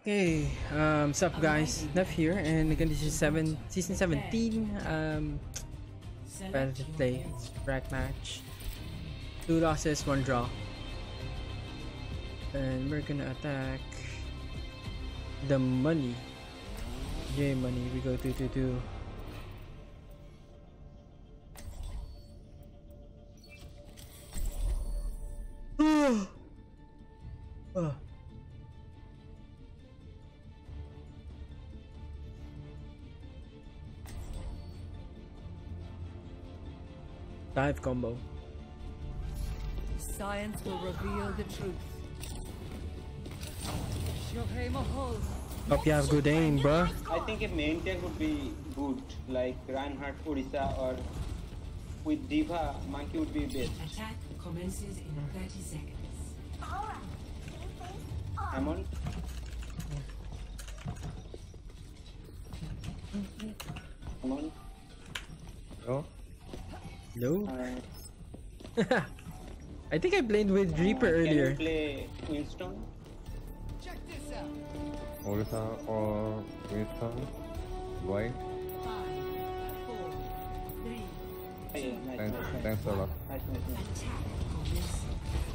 Okay, what's up guys? Neff here, and again this is season 17 competitive play rank match. 2 losses, 1 draw. And we're gonna attack the money. J money, we go 2-2-2. Dive combo. Science will reveal the truth. Hope you have good aim, bro. I think a main tag would be good, like Reinhardt, Orisa, or with Diva, Monkey would be best. Attack commences in 30 seconds. I'm on. Come on. Oh. No. Uh, I think I played with Reaper earlier. Can you play Kingston? Check this out. Orisa or Kingston? Why? 5, 4, 3. Hey, nice. Thanks a lot. Nice. Attack commences.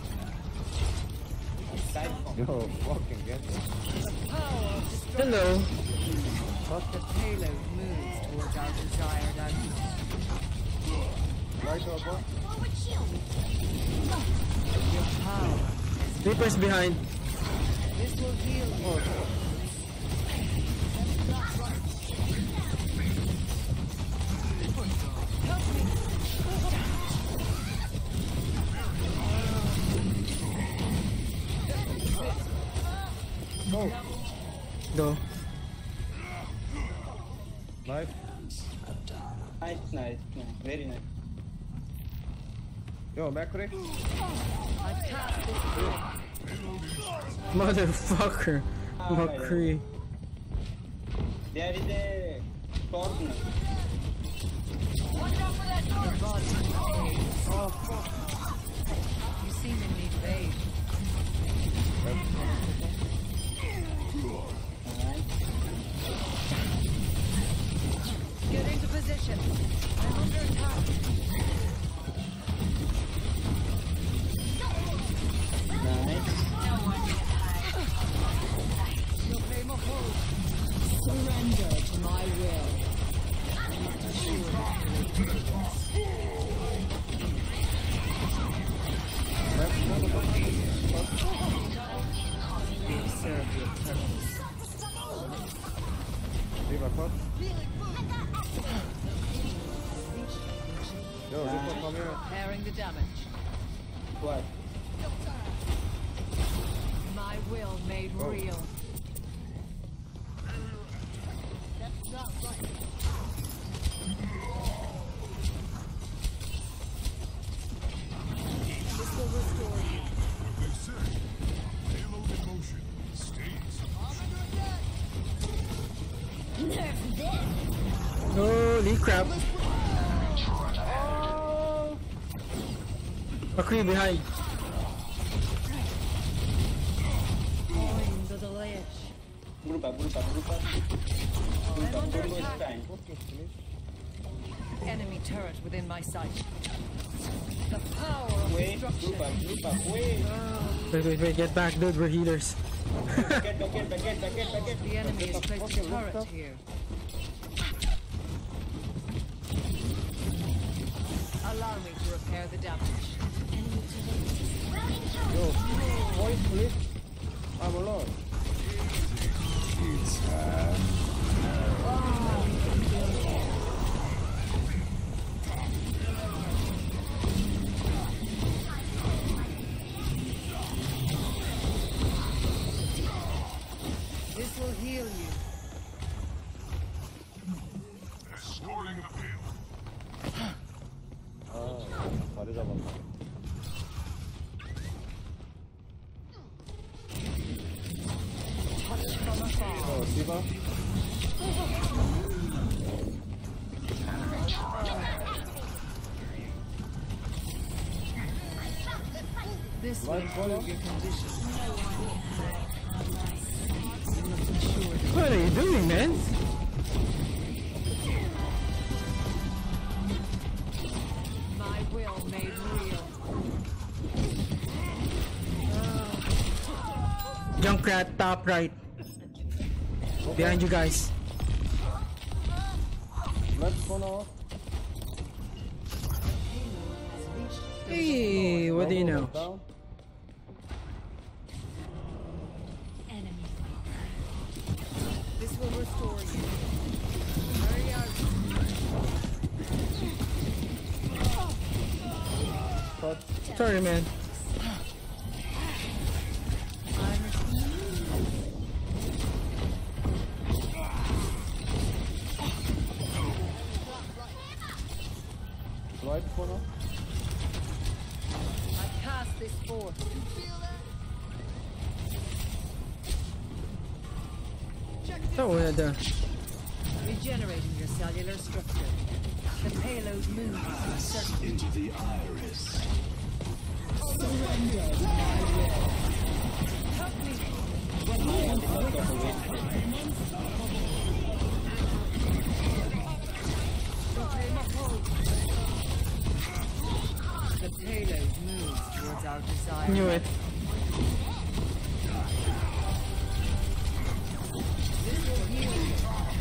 Dive combo. Yo, fucking get it. The power of destruction. Hello. The payload moves towards our desired outcome. Right over. Your power. Reaper's behind. This will heal you. Go. Go. Nice. Nice. Very nice. Yo, McCree. Attack this way. Motherfucker. Ah, McCree. There is a corner. Watch out for that door. Oh, fuck. You seem in need of aid. Get into position. I'm under attack. You'll pay my hold. Surrender to my will. Serve your purpose. Leave my foot. Yo, Ripper, come here. Repairing the damage. What? My will made Oh. real. This will restore you. Holy crap. McCree behind. Coins of the ledge. Grupa. I'm under Grupa is attack. fine. Enemy turret within my sight. The power of Wait, destruction. Grupa, wait. Wait, get back, dude, we're healers. Back. The enemy has placed a turret here. Allow me to repair the damage. Yo, voice please. I'm alone. This will heal you. 다리 잡았다. Touch from afar. Diva. This will improve your condition. doing, man? My will made real. Junkrat, top right. Behind you guys. Left corner off. Hey, what do you know? Down. This will restore you. Hurry out. Cut. Sorry, man. Right corner. I cast this forth. Oh, we're done. Regenerating your cellular structure. The payload moves in a certain Into the iris. surrender. Help me. The payload moves towards our desire. Knew it. This will heal you.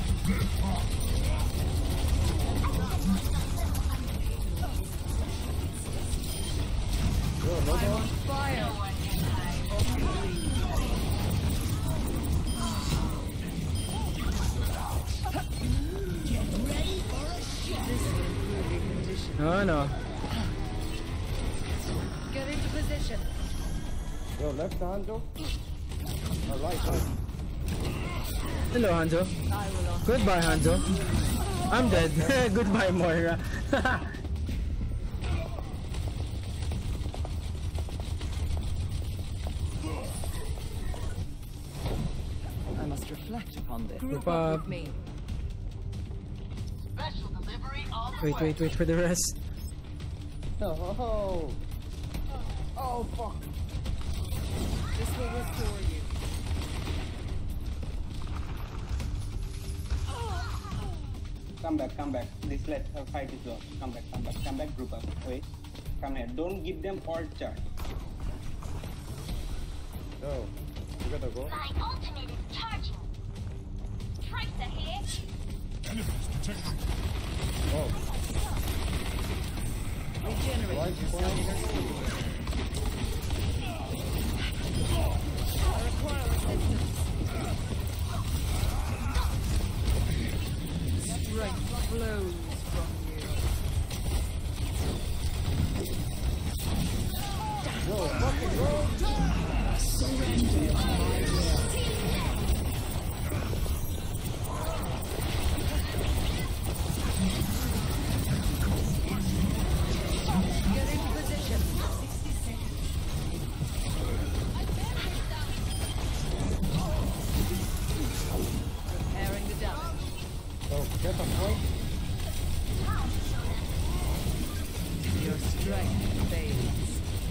I'm on fire. Oh no. Get into position. Yo, left hand, Joe. Right hand. Hello, Hanzo. I will offer. Goodbye, Hanzo. I'm dead. Goodbye, Moira. I must reflect upon this. Group up. With me. Wait for the rest. Oh. Oh, fuck. This will restore you. Come back. This let her fight is over. Come back, group up. Wait. Come here. Don't give them all charge. Yo, you gotta go. My ultimate is charging. Tracer here. Oh, Regenerate right your corner. cellular structure. I require assistance. Strength flows from you. Yo, fucking go. Get into position. Repairing the damage. Yo, get a point. Your strength fades.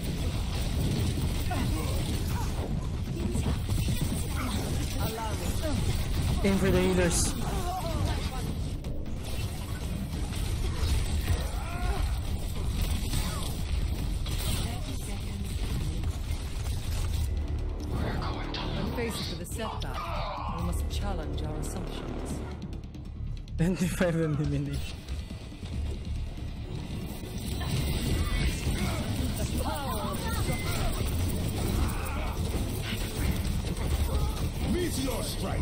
Allow me. Aim for the healers. When faced with a setback, we must challenge our assumptions. 25 elimination. The power of destruction. Meteor strike.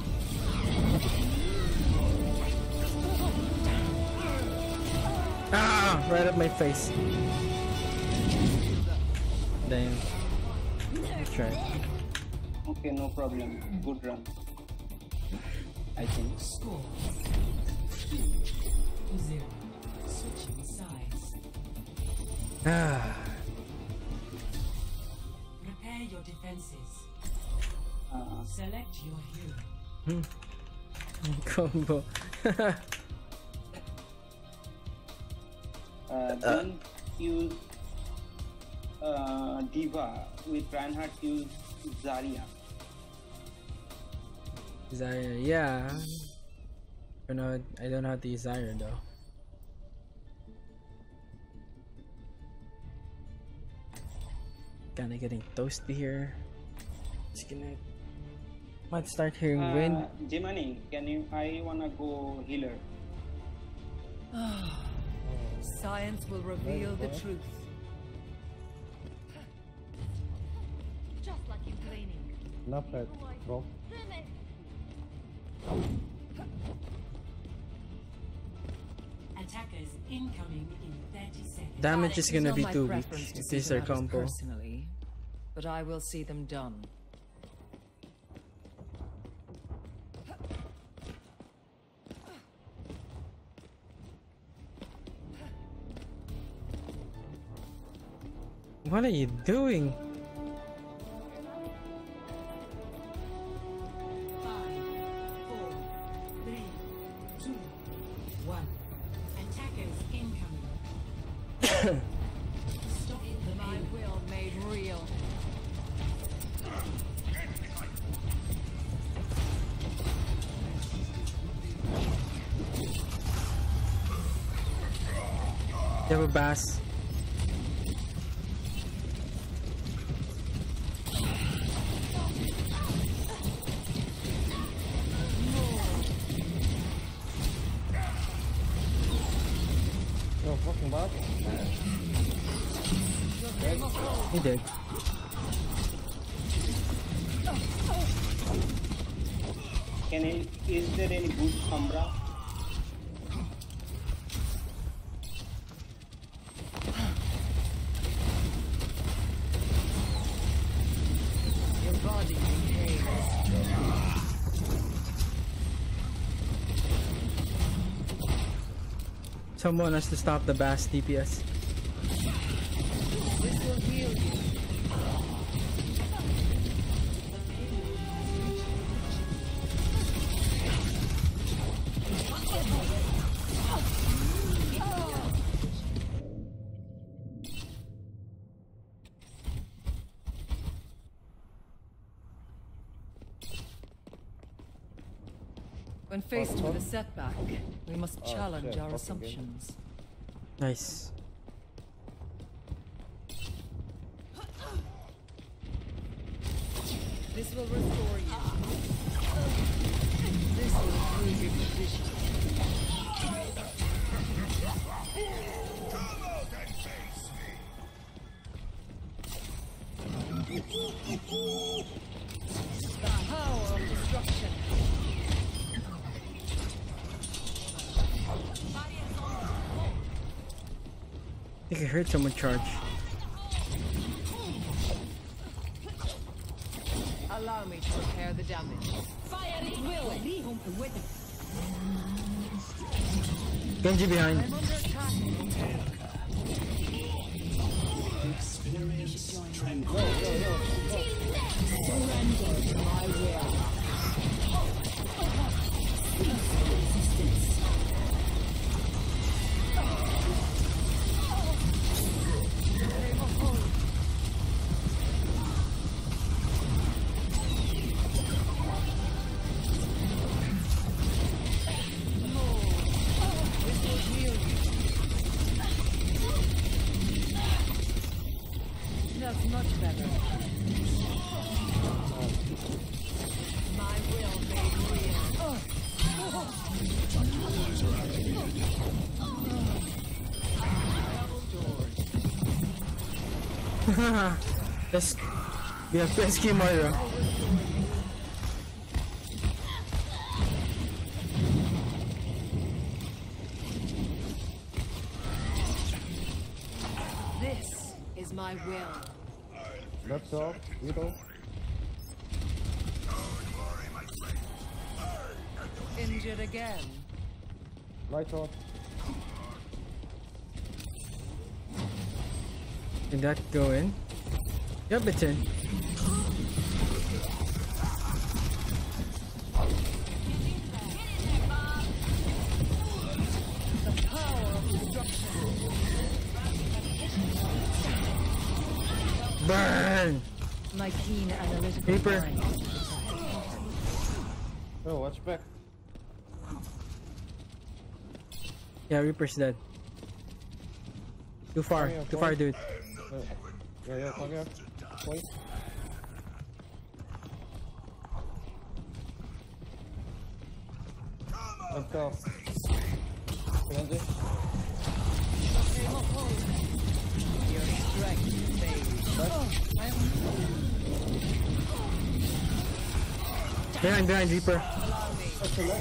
Ah, right up my face. Damn. Try. Okay, no problem. Good run. I think. Score 2-0. Switching sides. Ah. Prepare your defenses. Uh, Select your hero. Combo. Then use Diva with Reinhardt use Zarya. Desire, yeah. I don't know how to use iron though. Kinda getting toasty here. Just gonna might start hearing wind. Jimani, I wanna go healer. Science will reveal the truth. Just like you cleaning. Not bad, bro. Attackers incoming in 30 seconds. Damage is gonna It's be not my too weak preference to if see these them are out combo. personally, but I will see them done. What are you doing? 5, 4, 3, 2, 1. Attackers incoming. Stop the My will made real. You have a bass. Yo, fucking bad. He did. Is there any good Sombra? Your body behaves. Someone has to stop the bass DPS. This will heal you. When faced with a setback, we must challenge shit, our fucking assumptions. Nice. This will restore you. This will improve your position. The power of destruction. I think I heard someone charge. Allow me to repair the damage. Fire at will. Genji behind. I'm under attack. Surrender to my will. That's much better. My will made real. Let's we have Pesky Moira. This is my will. That's all, you know. Injured again. Lights off. Did that go in? Yep, it's in. The power of destruction. Burn! My keen analytical Reaper. mind. Oh, watch back. Yeah, Reaper's dead. Too far, Yeah, too far, dude. Yeah, come here. Wait. Let's go. Frenzy. Your strength fades. Behind, Reaper. Let's go.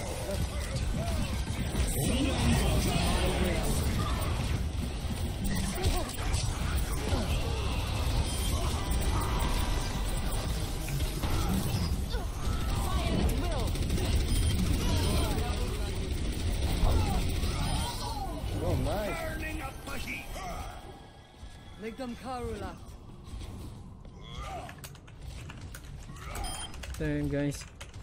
Oh, nice. Ligdom Karula. Damn, guys.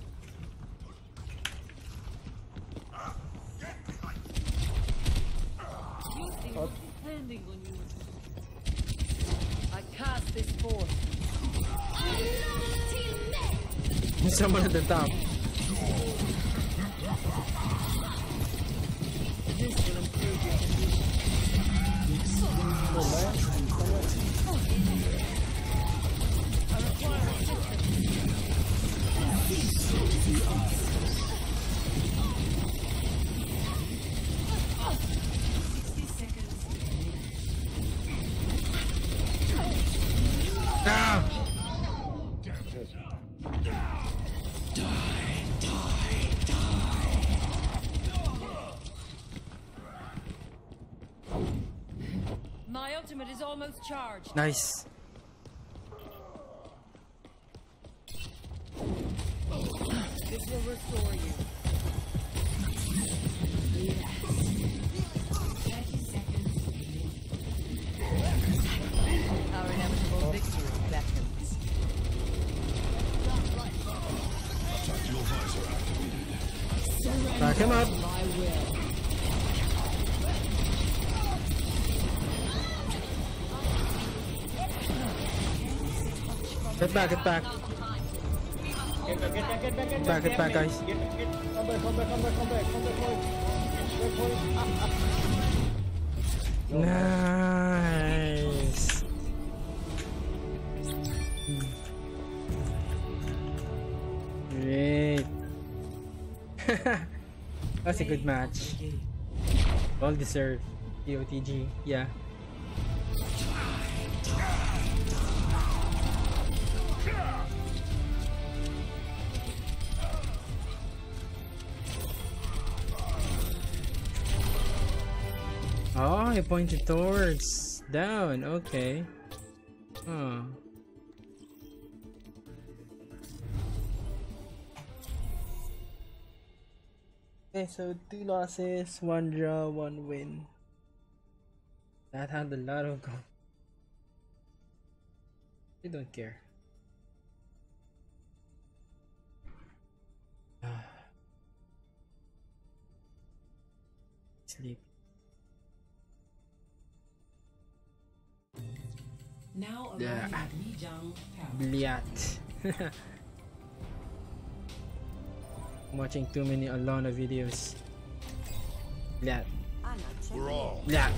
Depending on you. I cast this force. Someone at the top. This will improve your condition. Oh, man. I require Ah! My ultimate is almost charged. Nice. This will restore you. 30 seconds. Our inevitable victory beckons. Back him up. My will. Get back. Get back, Get back, guys. Get. Come back, boy. Back, boy. Nice. Great. That's a good match. Well deserved. POTG. Yeah. Oh, you pointed towards down. Okay. Oh. Okay, so 2 losses, 1 draw, 1 win. That had a lot of goals. I don't care. Sleep. Now Yeah. arriving at Lijiang Tower. Bliat. I'm watching too many Alana videos. Bliat. We're all Bliat.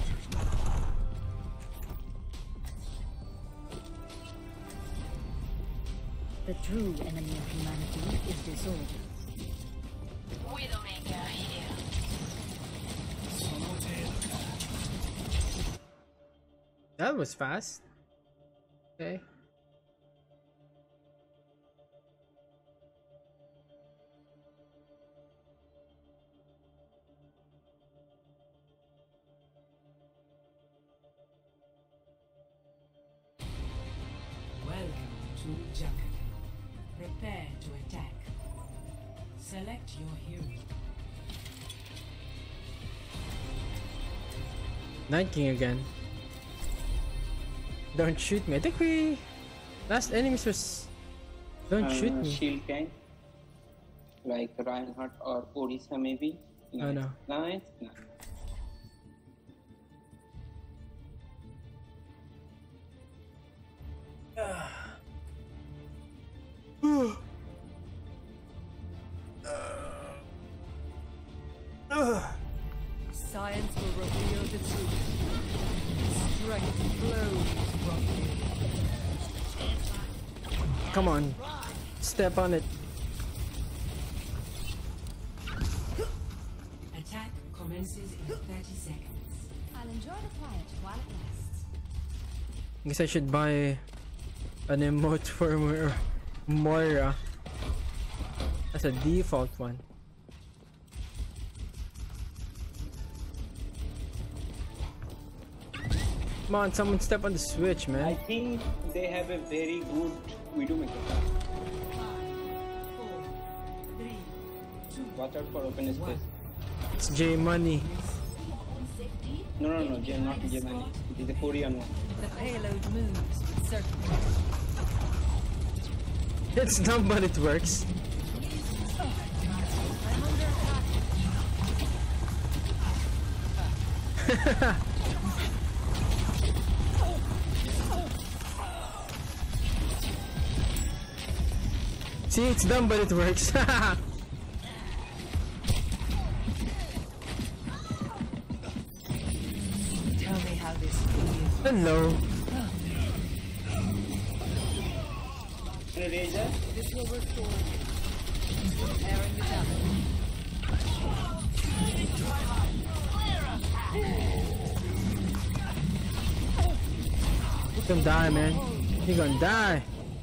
The true enemy of humanity is disorder. Widowmaker here. That was fast. Okay. Welcome to Jungle. Prepare to attack. Select your hero. Night King again. Don't shoot me. I think we last enemies was don't shoot me. Shield tank. Like Reinhardt or Odisha maybe. Oh no. Nice. Science will reveal the truth. Strength flows from you. Come on. Step on it. Attack commences in 30 seconds. I'll enjoy the quiet while it lasts. Guess I should buy an emote for Moira. That's a default one. Come on, someone step on the switch, I man. think they have a very good Widowmaker. 5, 4, 3, 2, Watch out for open space. It's J Money. No, not Germany. It is a Korean one. The payload moves with certainty. It's dumb, but it works. I'm under attack. See, it's dumb, but it works. Tell me how this feels. Hello. Razor. This will restore you. Repairing the damage. You're gonna die, man. You're gonna die.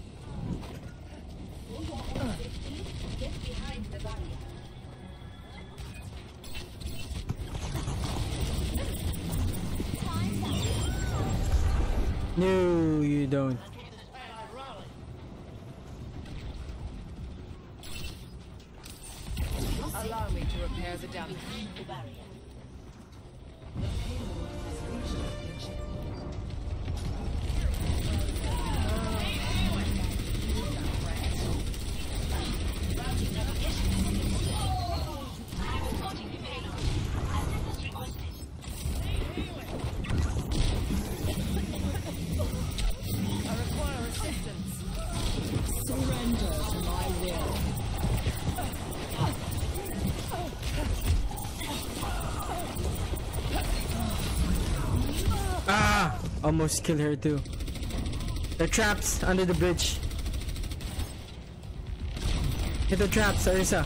No, you don't. Allow me to repair the damage. I require assistance. Surrender to my will. Ah! Almost killed her too. The traps under the bridge. Hit the traps, Arisa.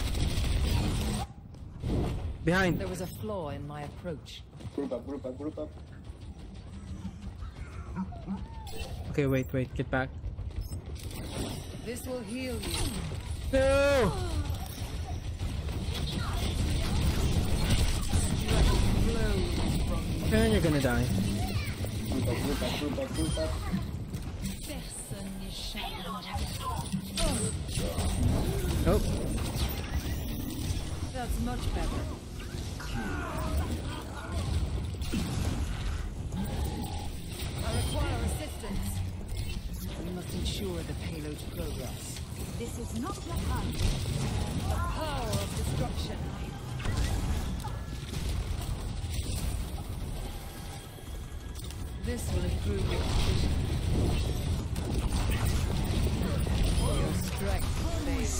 Behind. There was a flaw in my approach. Group up. Okay, wait, get back. This will heal you. No! And you're gonna die. Group up. Nope. That's much better. I require assistance. We must ensure the payload's progress. This is not your time. The power of destruction. This will improve your position. Your strength fades.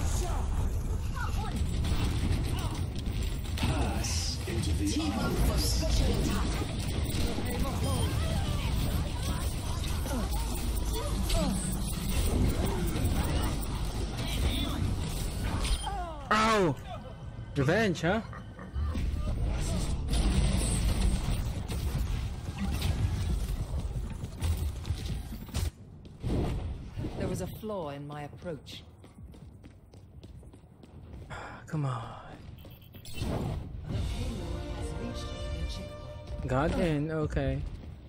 Ow! Revenge, huh? There was a flaw in my approach. Come on. Got in, okay.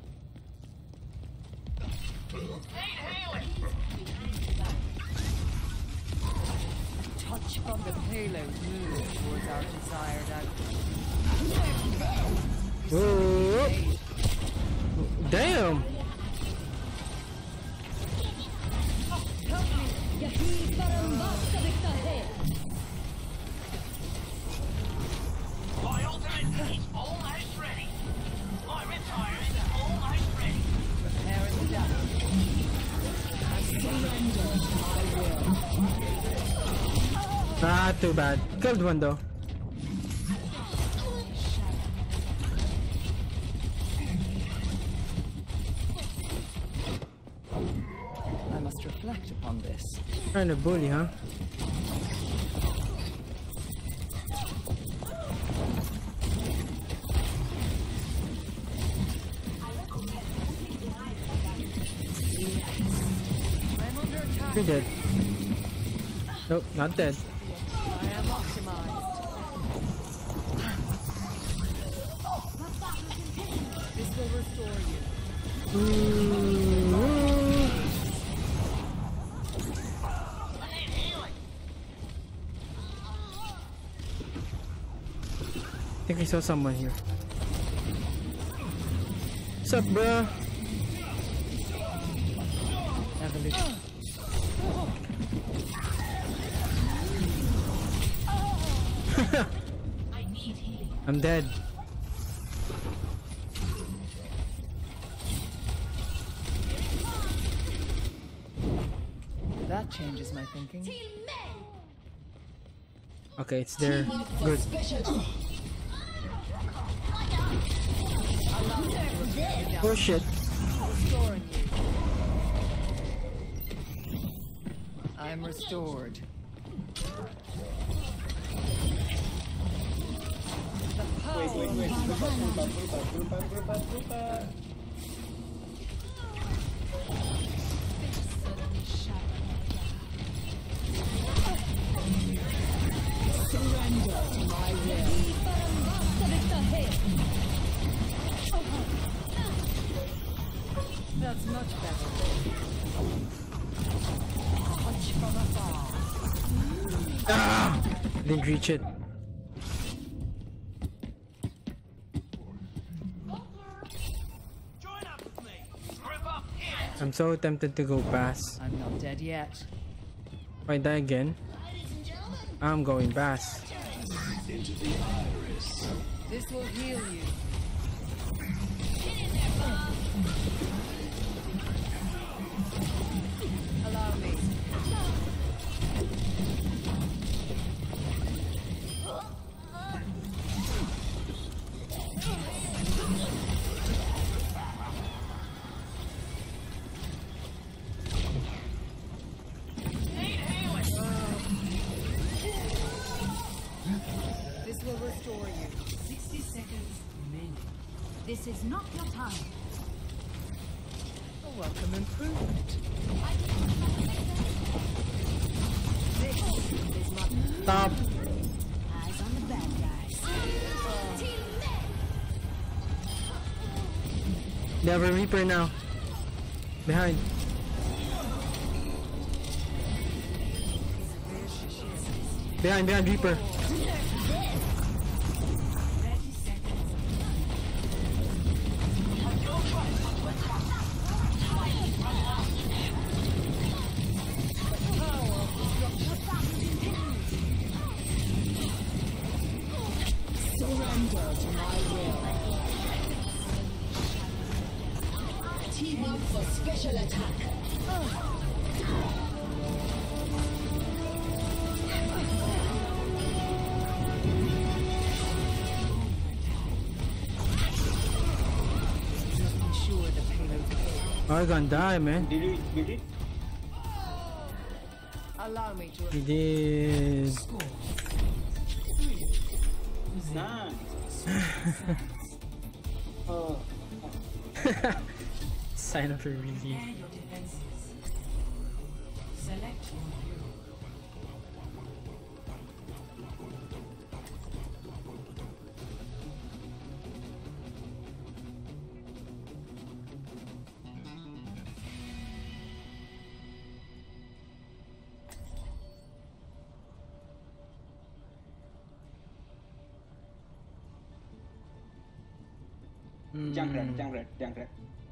Touch from the payload moves towards our desired outcome. Whoa. Damn! My ultimate is almost ready. My Reptire is almost ready. Preparing the damage. I surrender to my will. Ah, too bad. Killed one though. this. Trying to bully, huh? I'm under attack. You're dead. Nope, not dead. I am optimized. This will restore you. I think I saw someone here. What's up, bruh? Evolution. I'm dead. That changes my thinking. Okay, it's there. Good. Oh shit. Restoring you. I'm restored. Wait. Lupa. That's much better. Watch from afar. Ah! Didn't reach it. Join up with me. Group up here. I'm so tempted to go past. I'm not dead yet. If I die again, I'm going past. This will heal you. Allow me. This will restore you. 60 seconds remaining. This is not your time. A welcome improvement. This is not Stop. eyes on the bad guys. They have a Reaper now. Behind. Behind Reaper. 30 seconds. Surrender to my will. Team up for special attack. Ensure the payload. Oh, I'm gonna die, man. Did you beat it? Allow me to. He did. Nice. Oh. Sign of a relief. Prepare your defenses. Select your hero. Junkrat.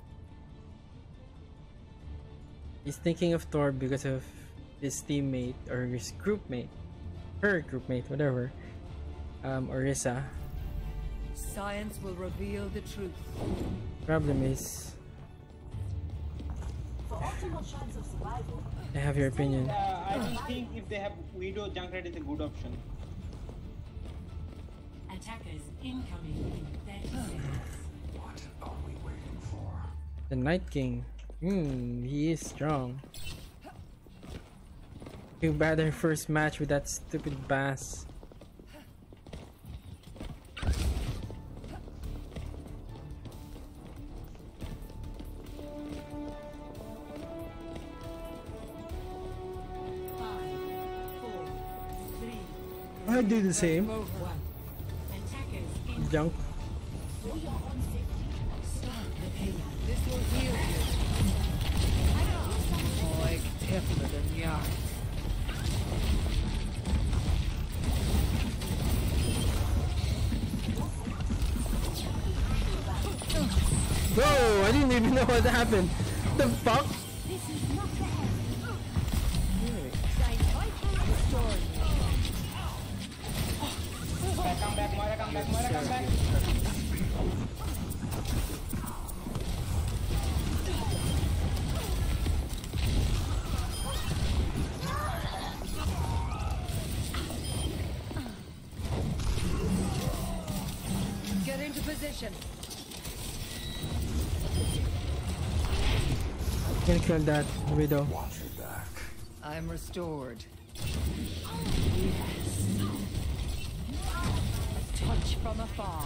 He's thinking of Thor because of his teammate or his groupmate, her groupmate, whatever, Orisa. Science will reveal the truth. Problem is, I have your opinion. I don't think if they have Widow, Junkrat is a good option. Attackers incoming in 30 seconds. The Night King. He is strong. Too bad our first match with that stupid bass. I do the same. Junk. This will heal you. Like tougher than yarn. Whoa! I didn't even know what happened. The fuck? Come back, Moira, come back, Moira, come back. Get into position. Gonna kill that widow. I'm restored. Touch from afar.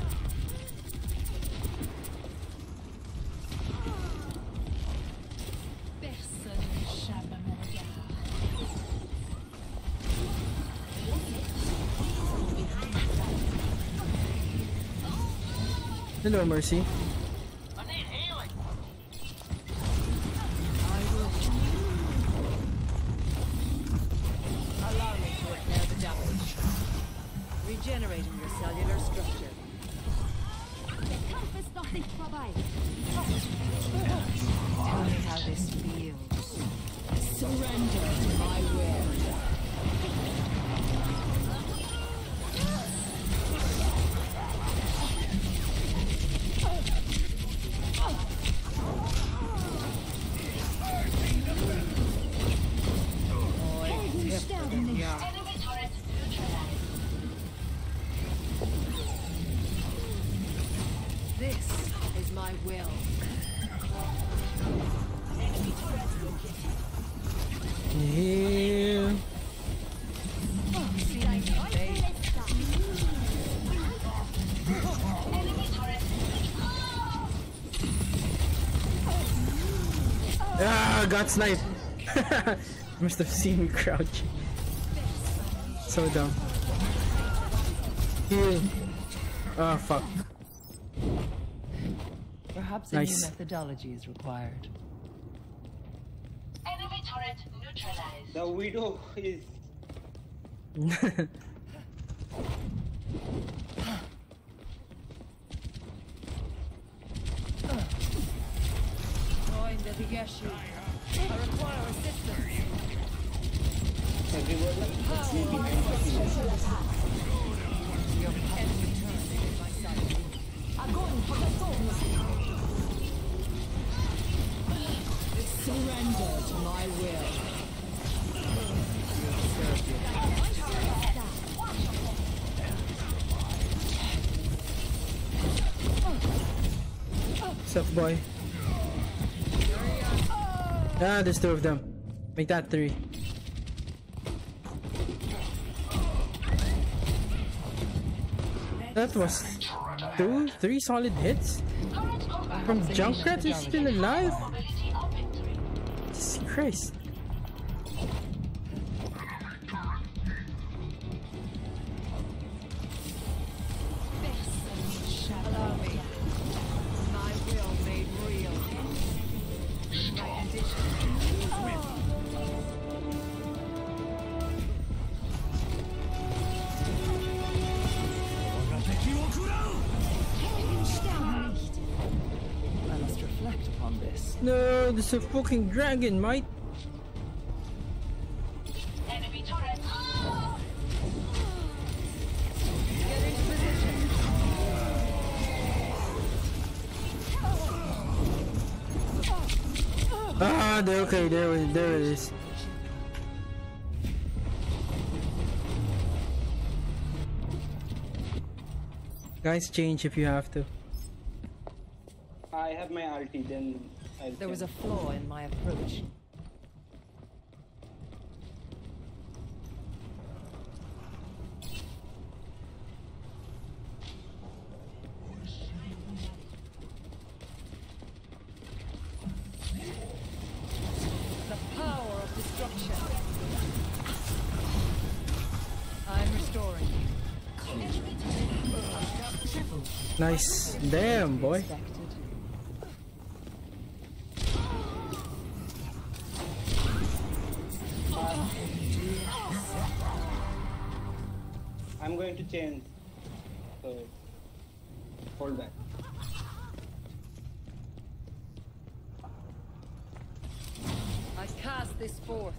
Personne n'échappe à mon regard. Hello, Mercy. I need healing. Allow me to repair the damage. Regenerating your cellular structure. Tell me how this feels. Surrender to my will. Enemy turret neutralized. This is my will. Yeah. Enemy turret. Ah, got sniped. Must have seen me crouch. So dumb. Heal. Oh fuck. Perhaps Nice. a new methodology is required. Enemy turret neutralized. The widow is Join the Digeshu. I require assistance. everybody. Be behind the scenes. Your enemy turret in my sight. Surrender to my will. What's up, boy? Ah, there's two of them. Make that three. That was three solid hits? From Junkrat is still alive? Mobility object removed. Jesus Christ. Allow me. My will made real. My condition. I must reflect upon this. No, there's a fucking dragon, mate. Enemy turret. Get into position. Ah, okay, there it is. Guys, change if you have to. I have my ulti, then I'll There was a flaw in my approach. Nice. Damn, boy. Expected. I'm going to change. So hold back. I cast this forth.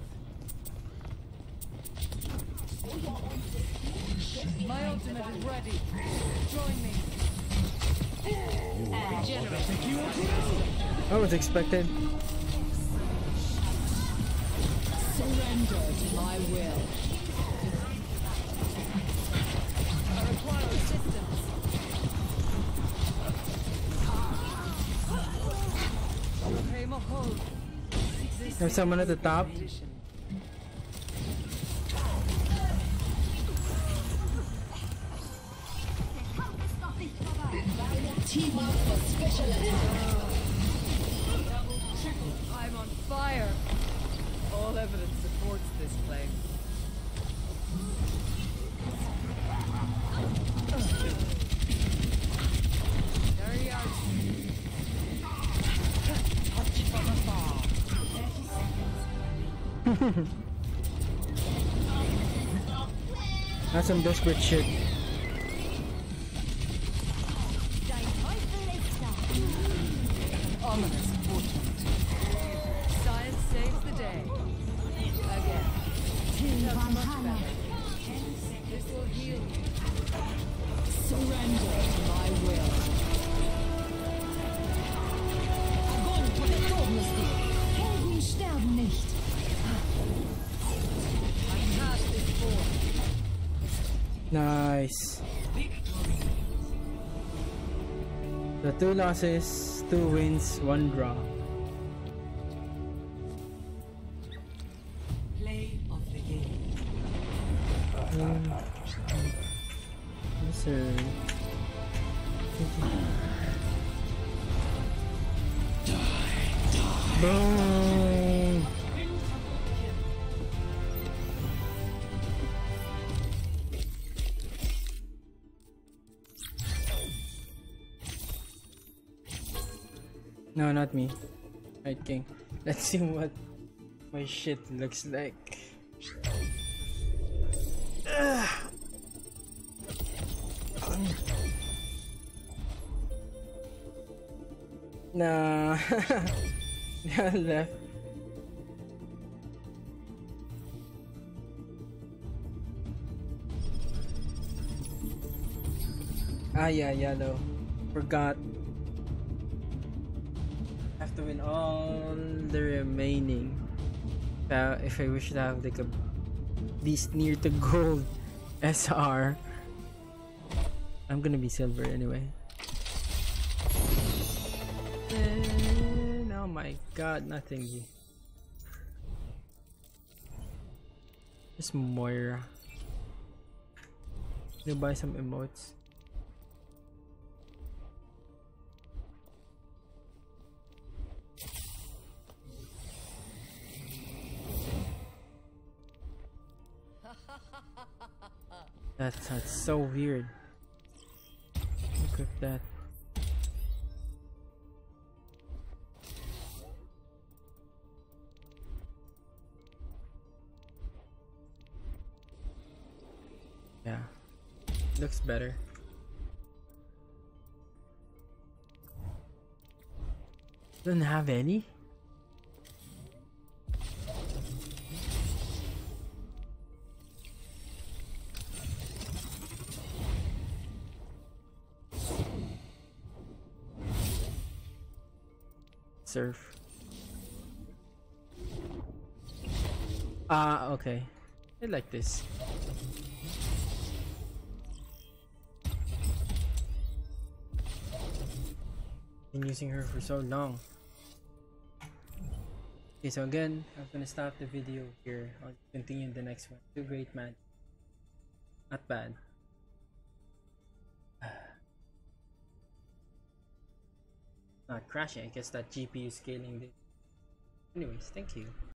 My ultimate is ready. Join me. I was expected. Surrender to my will. I require assistance. Pay my hold. There's someone at the top. I'm on fire. All evidence supports this claim. There you are. Touch from afar. That's some desperate shit. Ominous portent. Science saves the day. Again. That's much better. This will heal you. Surrender to my will. Helden sterben nicht. I cast this forth. Nice. The 2 losses, 2 wins, 1 draw. Play of the game. Yes, sir. Boom! No, not me. Right, King. Let's see what my shit looks like. Nah. Left. Ah, yeah, yellow. Forgot. Have to win all the remaining. If I wish to have like a least near to gold SR, I'm gonna be silver anyway. And oh my god, nothing. Just Moira. Gonna buy some emotes. That's so weird. Equip that. Yeah, looks better. Doesn't have any. Surf. Ah, okay. I like this. Been using her for so long. Okay, so again, I'm gonna stop the video here. I'll continue in the next one. 2 great match. Not bad. Not crashing. I guess that GPU scaling did. Anyways, thank you.